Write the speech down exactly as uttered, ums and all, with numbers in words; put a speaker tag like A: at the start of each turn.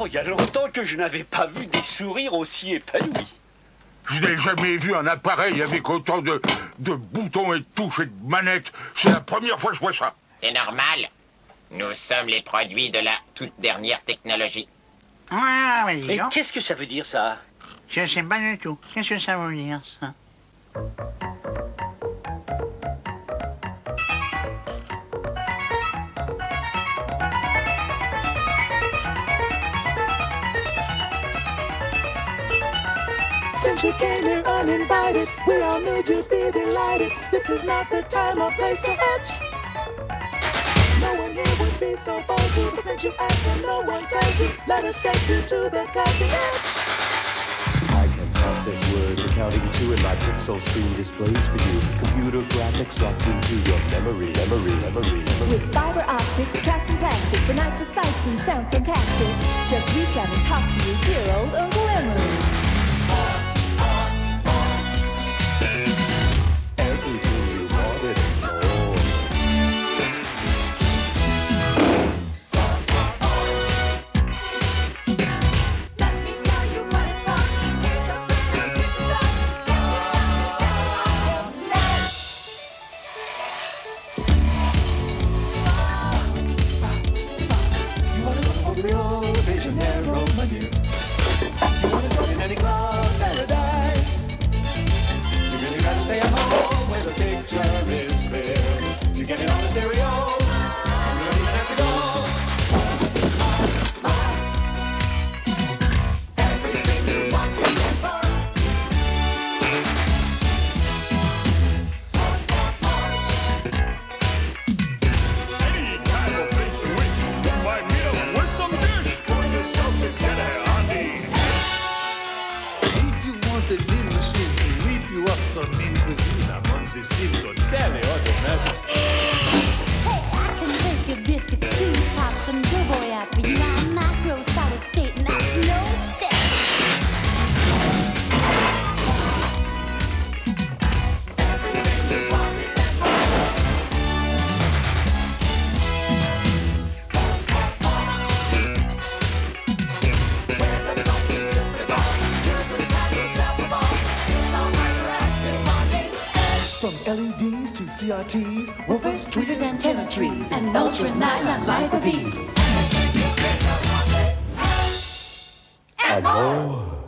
A: Oh, il y a longtemps que je n'avais pas vu des sourires aussi épanouis.
B: Je n'ai jamais vu un appareil avec autant de, de boutons et de touches et de manettes. C'est la première fois que je vois ça.
C: C'est normal. Nous sommes les produits de la toute dernière technologie.
D: Ah, oui,
A: Mais qu'est-ce que ça veut dire, ça?
D: Je sais pas du tout. Qu'est-ce que ça veut dire, ça?
E: Since you came here uninvited, we all knew you'd be delighted. This is not the time or place to hatch. No one here would be so bold to present you as and no one told you. Let us take you to the cutting edge.
F: I can process words accounting to, and my pixel screen displays for you computer graphics locked into your memory, memory, memory, memory.
G: With fiber optics, casting plastic for nitrous sights and sound fantastic. Just reach out and talk to your dear old Uncle Emily.
F: Everything you wanted and more.
E: L E Ds to C R Ts,
G: woofers, tweeters, antenna trees, and ultra nine live of these.
F: And more.